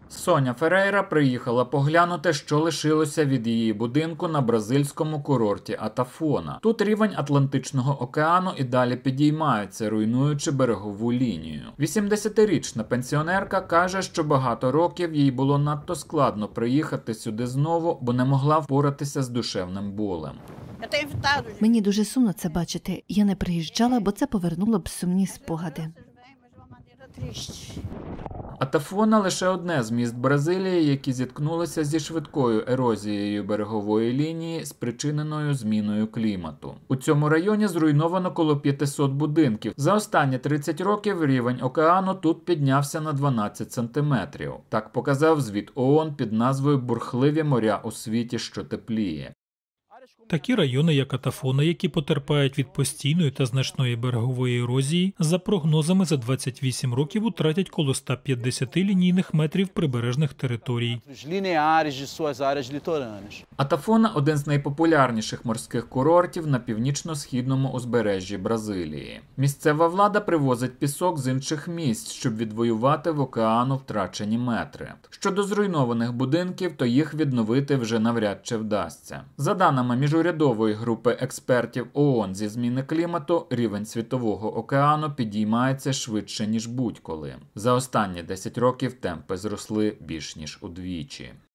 Соня Ферейра приїхала поглянути, що лишилося від її будинку на бразильському курорті Атафона. Тут рівень Атлантичного океану і далі підіймається, руйнуючи берегову лінію. 80-річна пенсіонерка каже, що багато років їй було надто складно приїхати сюди знову, бо не могла впоратися з душевним болем. Мені дуже сумно це бачити. Я не приїжджала, бо це повернуло б сумні спогади. Атафона – лише одне з міст Бразилії, які зіткнулися зі швидкою ерозією берегової лінії, спричиненою зміною клімату. У цьому районі зруйновано коло 500 будинків. За останні 30 років рівень океану тут піднявся на 12 сантиметрів. Так показав звіт ООН під назвою «Бурхливі моря у світі, що тепліє». Такі райони, як Атафона, які потерпають від постійної та значної берегової ерозії, за прогнозами за 28 років утратять коло 150 лінійних метрів прибережних територій. Атафона – один з найпопулярніших морських курортів на північно-східному узбережжі Бразилії. Місцева влада привозить пісок з інших місць, щоб відвоювати в океану втрачені метри. Щодо зруйнованих будинків, то їх відновити вже навряд чи вдасться. За даними міжурядової групи експертів ООН зі зміни клімату, рівень Світового океану підіймається швидше, ніж будь-коли. За останні 10 років темпи зросли більш ніж удвічі.